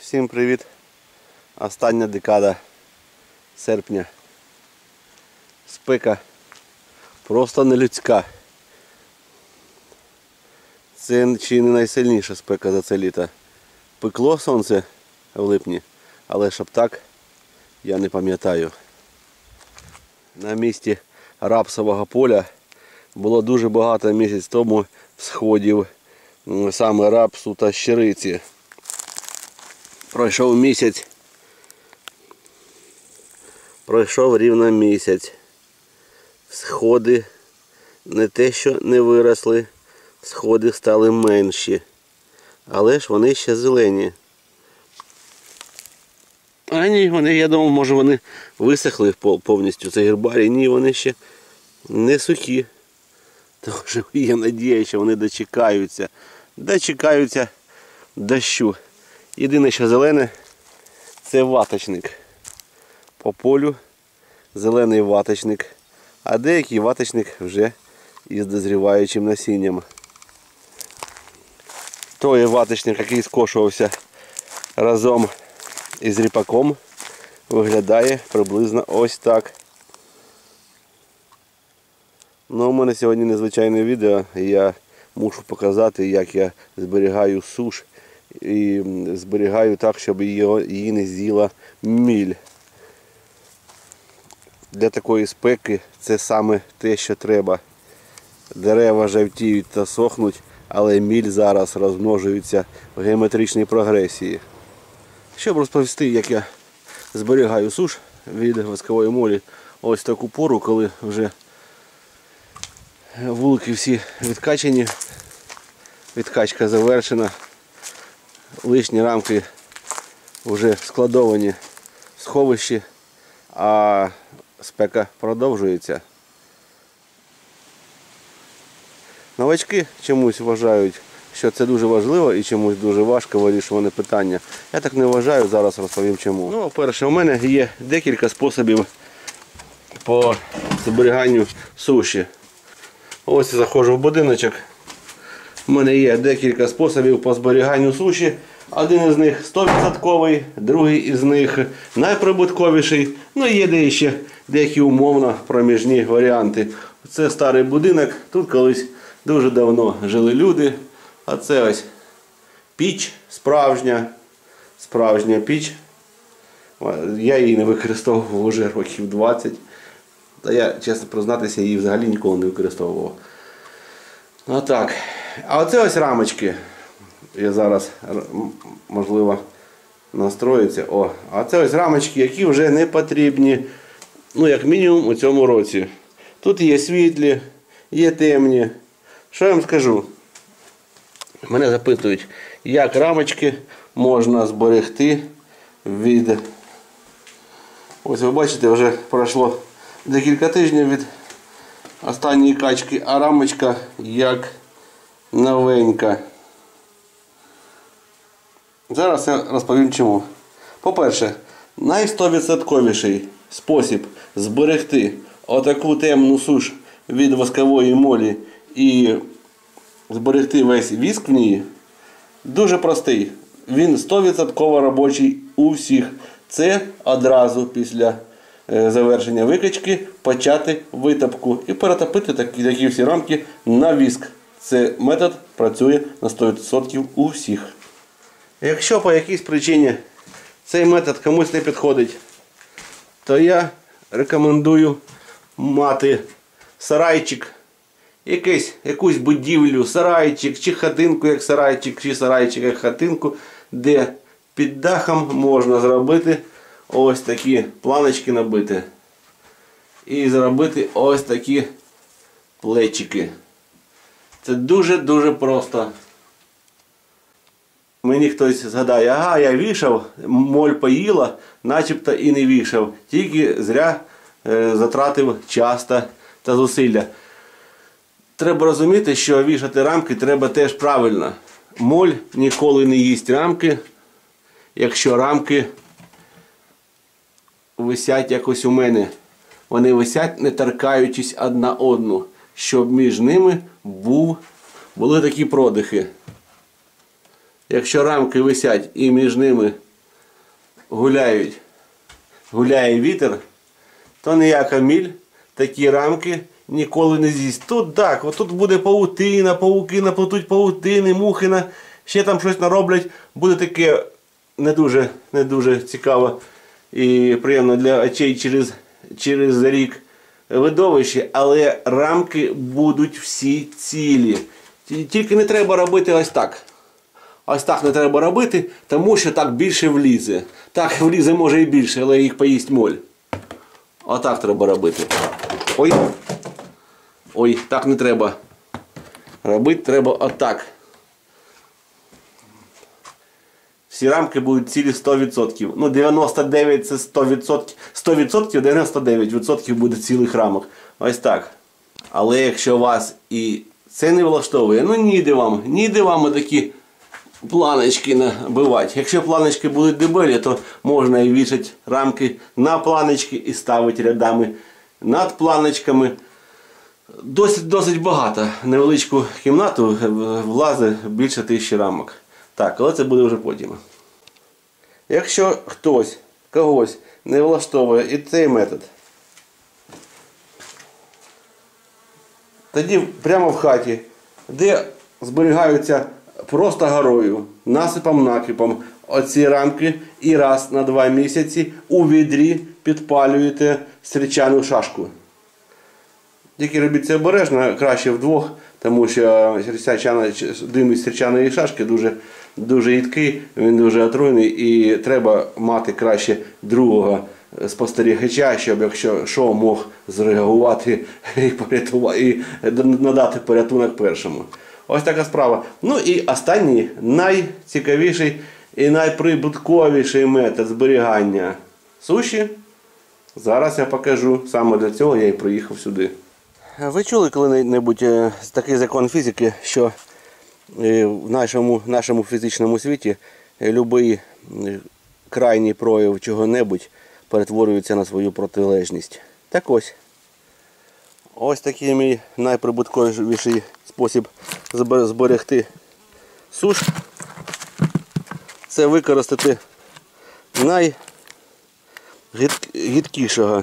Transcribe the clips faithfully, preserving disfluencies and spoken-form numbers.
Всім привіт! Остання декада серпня. Спека просто нелюдська. Це чи не найсильніша спека за це літо. Пекло сонце в липні, але щоб так, я не пам'ятаю. На місці рапсового поля було дуже багато місяць тому всходів саме рапсу та щириці. Пройшов місяць. Пройшов рівно місяць. Всходи не те, що не виросли, всходи стали менші. Але ж вони ще зелені. А ні, вони, я думав, може вони висохли повністю, це гербарій. Ні, вони ще не сухі. Тож є надія, що вони дочекаються. Дочекаються дощу. Єдине, що зелене, це ваточник. По полю зелений ваточник, а деякий ваточник вже із дозріваючим насінням. Той ваточник, який скошувався разом із ріпаком, виглядає приблизно ось так. Ну, у мене сьогодні незвичайне відео, і я мушу показати, як я зберігаю суш. І зберігаю так, щоб її не з'їла міль. Для такої спеки це саме те, що треба. Дерева жовтіють та сохнуть, але міль зараз розмножується в геометричній прогресії. Щоб розповісти, як я зберігаю суш від воскової молі, ось таку пору, коли вже вулики всі відкачені, відкачка завершена. Лишні рамки вже складовані в сховищі, а спека продовжується. Новачки чомусь вважають, що це дуже важливо і чомусь дуже важко вирішувати питання. Я так не вважаю, зараз розповім чому. Ну, перше, у мене є декілька способів по зберіганню суші. Ось я заходжу в будиночок. У мене є декілька способів по зберіганню суші. Один із них сто відсотків, другий із них найприбутковіший. Ну і є де ще деякі умовно проміжні варіанти. Це старий будинок, тут колись дуже давно жили люди. А це ось піч справжня, справжня піч. Я її не використовував вже років двадцять. Та я, чесно признатися, її взагалі ніколи не використовував. Отак. А оце ось рамочки. Я зараз, можливо, настроїться. О, а це ось рамочки, які вже не потрібні, ну, як мінімум, у цьому році. Тут є світлі, є темні. Що я вам скажу? Мене запитують, як рамочки можна зберегти від... Ось ви бачите, вже пройшло декілька тижнів від останньої качки, а рамочка як новенька. Зараз я розповім чому. По-перше, найстовідсотковіший спосіб зберегти отаку темну суш від воскової молі і зберегти весь віск в ній дуже простий. Він сто відсотків робочий у всіх. Це одразу після завершення викачки почати витопку і перетопити такі, такі всі рамки на віск. Це метод працює на сто відсотків у всіх. Якщо по якійсь причині цей метод комусь не підходить, то я рекомендую мати сарайчик, якийсь, якусь будівлю, сарайчик, чи хатинку як сарайчик, чи сарайчик як хатинку, де під дахом можна зробити ось такі планочки набити. І зробити ось такі плечики. Це дуже-дуже просто. Мені хтось згадає, ага, я вішав, моль поїла, начебто і не вішав. Тільки зря е, затратив час та зусилля. Треба розуміти, що вішати рамки треба теж правильно. Моль ніколи не їсть рамки, якщо рамки висять якось у мене. Вони висять, не торкаючись одна одну, щоб між ними був, були такі продихи. Якщо рамки висять і між ними гуляють, гуляє вітер, то ніяка міль такі рамки ніколи не з'їсть. Тут так, отут буде паутина, пауки наплетуть паутини, мухи, ще там щось нароблять. Буде таке не дуже, не дуже цікаво і приємно для очей через, через рік видовище, але рамки будуть всі цілі. Тільки не треба робити ось так. Ось так не треба робити, тому що так більше влізе. Так влізе може і більше, але їх поїсть моль. Отак треба робити. Ой. Ой, так не треба. Робити треба отак. Всі рамки будуть цілі сто відсотків. Ну, дев'яносто дев'ять це сто відсотків. сто відсотків, дев'яносто дев'ять відсотків буде цілих рамок. Ось так. Але якщо вас і це не влаштовує, ну ніде вам, ніде вам такі планочки набивати. Якщо планочки будуть дебелі, то можна і вішати рамки на планочки і ставити рядами над планочками. Досить, досить багато. В невеличку кімнату влазить більше тисячі рамок. Так, але це буде вже потім. Якщо хтось, когось не влаштовує і цей метод, тоді прямо в хаті, де зберігаються просто горою, насипом-накипом оці рамки, і раз на два місяці у відрі підпалюєте стрічану шашку. Тільки робіть це обережно, краще вдвох, тому що дим із стрічаної шашки дуже, дуже їдкий, він дуже отруйний, і треба мати краще другого спостерігача, щоб якщо що, мог зреагувати і, порятувати, і надати порятунок першому. Ось така справа. Ну і останній, найцікавіший і найприбутковіший метод зберігання суші. Зараз я покажу. Саме для цього я і приїхав сюди. Ви чули коли-небудь такий закон фізики, що в нашому, нашому фізичному світі будь-який крайній прояв чого-небудь перетворюється на свою протилежність. Так ось. Ось такий мій найприбутковіший спосіб зберегти суш. Це використати найгидкішого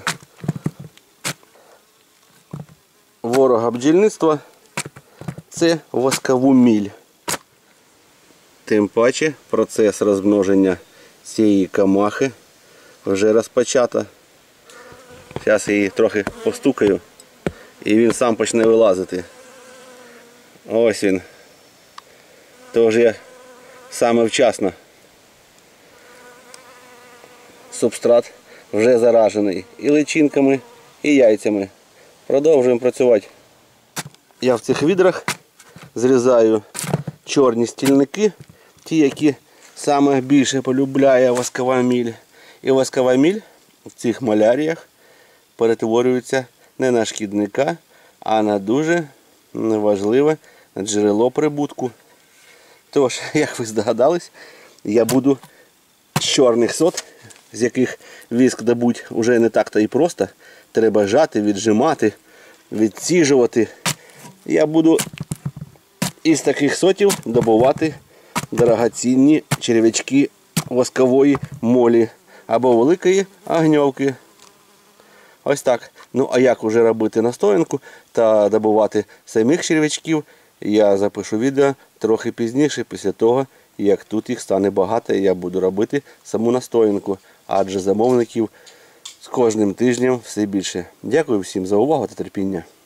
ворога бджільництва – це воскову міль. Тим паче процес розмноження цієї камахи вже розпочато. Зараз я її трохи постукаю і він сам почне вилазити. Ось він. Тож я саме вчасно. Субстрат вже заражений і личинками, і яйцями. Продовжуємо працювати. Я в цих відрах зрізаю чорні стільники, ті, які саме більше полюбляє воскова міль. І воскова міль в цих маляріях перетворюється не на шкідника, а на дуже важливе джерело прибутку. Тож, як ви здогадались, я буду з чорних сот, з яких віск добуть вже не так-то і просто. Треба жати, віджимати, відсіжувати. Я буду із таких сотів добувати дорогоцінні черв'ячки воскової молі або великої огньовки. Ось так. Ну а як уже робити настоянку та добувати самих черв'ячків, я запишу відео трохи пізніше, після того, як тут їх стане багато і я буду робити саму настоянку. Адже замовників з кожним тижнем все більше. Дякую всім за увагу та терпіння.